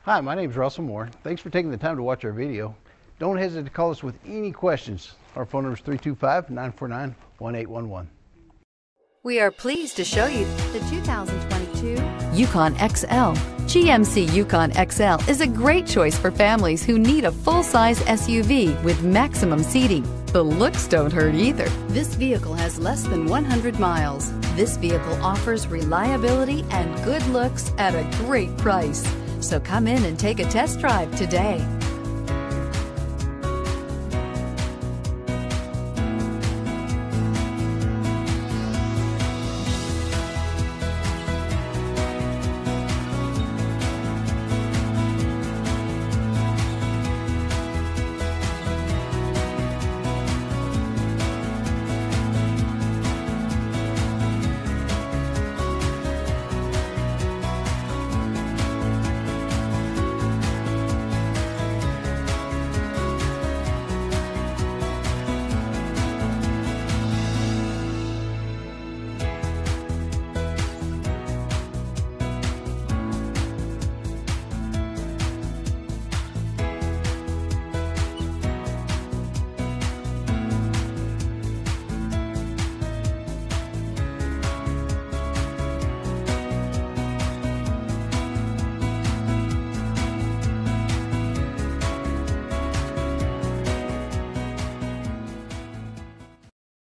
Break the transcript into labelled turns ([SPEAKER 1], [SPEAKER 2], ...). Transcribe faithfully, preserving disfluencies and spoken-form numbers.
[SPEAKER 1] Hi, my name is Russell Moore. Thanks for taking the time to watch our video. Don't hesitate to call us with any questions. Our phone number is three two five, nine four nine, one eight one one.
[SPEAKER 2] We are pleased to show you the two thousand twenty-two Yukon X L. G M C Yukon X L is a great choice for families who need a full-size S U V with maximum seating. The looks don't hurt either. This vehicle has less than one hundred miles. This vehicle offers reliability and good looks at a great price. So come in and take a test drive today.